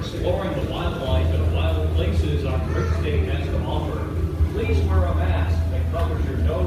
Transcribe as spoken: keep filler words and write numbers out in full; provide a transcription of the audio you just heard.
exploring the wildlife and wild places our great state has to offer, please wear a mask that covers your nose